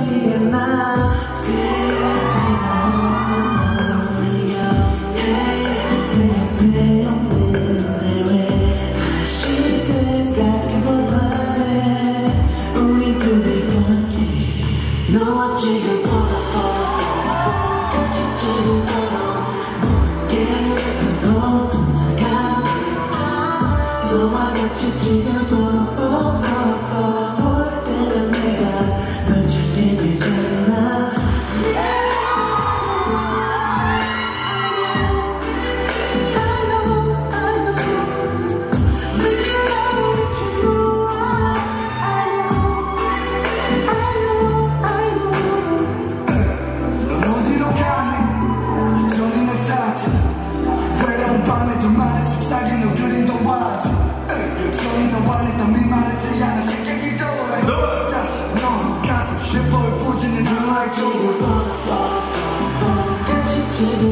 여기에 나 내 없는데 왜 다시 생각해볼 만해 우리 둘이 관계 너와 지금 같이 찍은 모든 게 너도 나가 너와 같이 찍은 볼 때면 내가 널 찾게 되잖아 외로운 밤에 둘만의 속삭이는 너 그림도 와지 여전히 너와 내 땀이 마르지 않아 쉽게 기도해 다시 넌 가고 싶어 부지는 눈알 쪽으로 같이 찍은